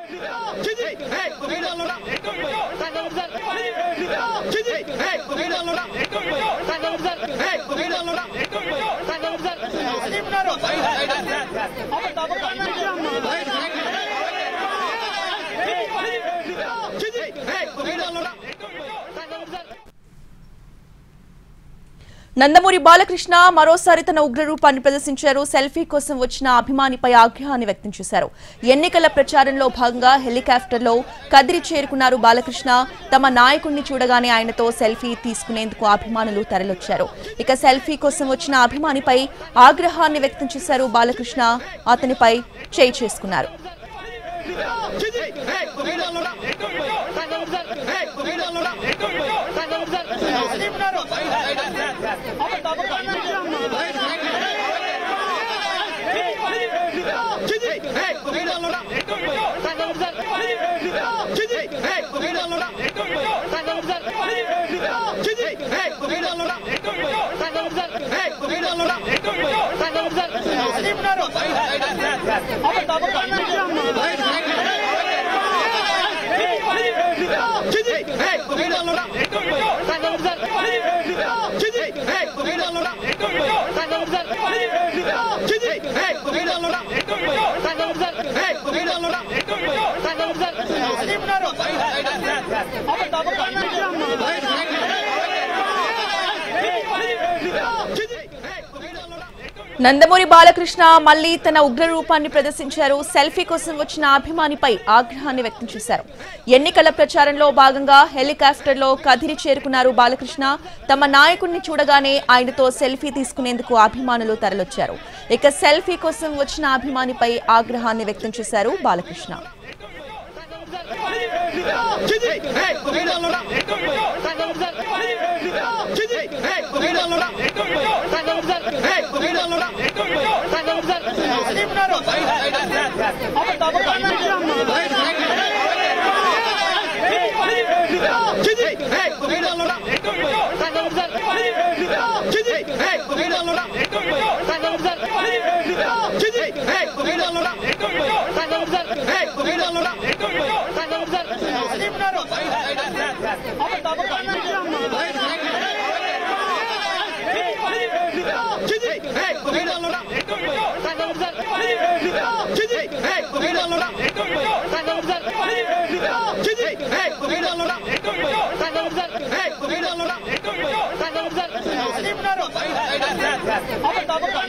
నందమూరి బాలకృష్ణ మరోసారి తన ఉగ్రరూపాన్ని ప్రదర్శించారు. సెల్ఫీ కోసం వచ్చిన అభిమానిపై ఆగ్రహాన్ని వ్యక్తం చేశారు. ఎన్నికల ప్రచారంలో భాగంగా హెలికాప్టర్లో కదిరి చేరుకున్నారు బాలకృష్ణ. తమ నాయకుడిని చూడగానే ఆయనతో సెల్ఫీ తీసుకునేందుకు అభిమానులు తరలొచ్చారు. ఇక సెల్ఫీ కోసం వచ్చిన అభిమానిపై ఆగ్రహాన్ని వ్యక్తం చేశారు బాలకృష్ణ. అతనిపై చేయి చేసుకున్నారు. నందమూరి బాలకృష్ణ మళ్లీ తన ఉగ్ర రూపాన్ని ప్రదర్శించారు. సెల్ఫీ కోసం వచ్చిన అభిమానిపై ఆగ్రహాన్ని వ్యక్తం చేశారు. ఎన్నికల ప్రచారంలో భాగంగా హెలికాప్టర్లో కదిరి చేరుకున్నారు బాలకృష్ణ. తమ నాయకుడిని చూడగానే ఆయనతో సెల్ఫీ తీసుకునేందుకు అభిమానులు తరలొచ్చారు. ఇక సెల్ఫీ కోసం వచ్చిన అభిమానిపై ఆగ్రహాన్ని వ్యక్తం చేశారు బాలకృష్ణ. Hey!